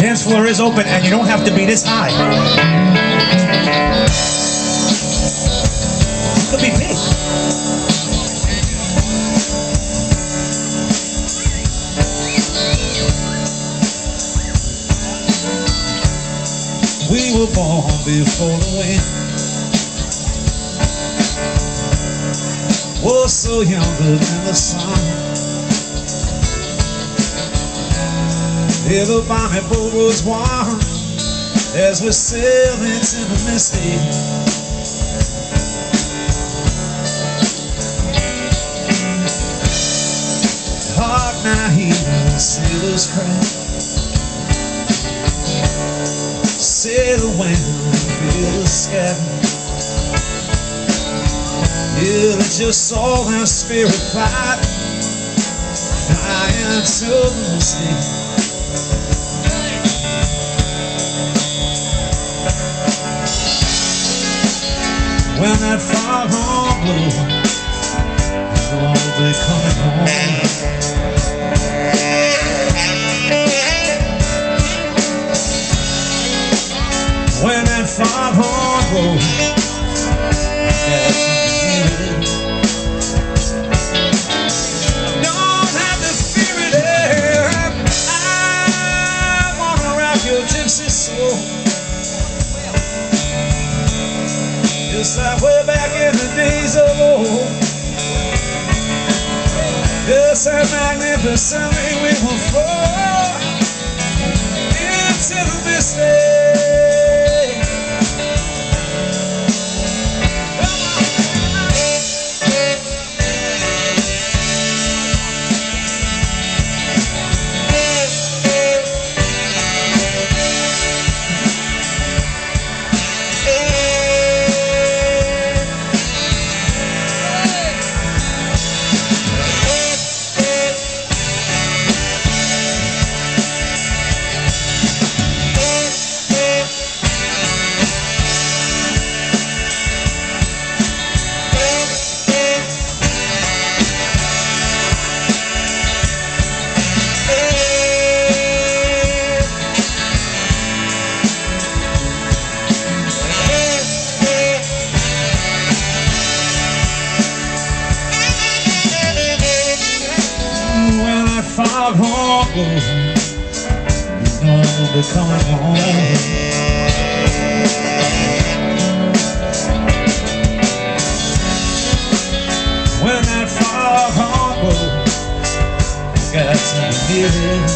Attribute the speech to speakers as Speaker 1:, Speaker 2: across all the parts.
Speaker 1: dance floor is open and you don't have to be this high. You could be big. We were born before the wind was so younger than the sun. Yeah, the bonnet boat was warm as we sailed into the misty. Hark now, hear the sailors cry. Sail the wind, feel the sky. Yeah, let your soul and spirit fly into the misty. When that foghorn blows, you'll be coming home. When that foghorn blows, that's when you don't have to fear it. I wanna rock your gypsy soul. Just like way back in the days of old. Yes, and magnificently we will fall into the misty. Foghorn blows, you know we'll be coming home. When that foghorn blows, you got to be near it.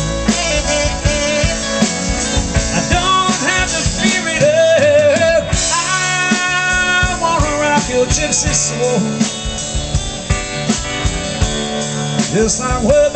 Speaker 1: I don't have to fear it. I wanna rock your gypsy soul. Just like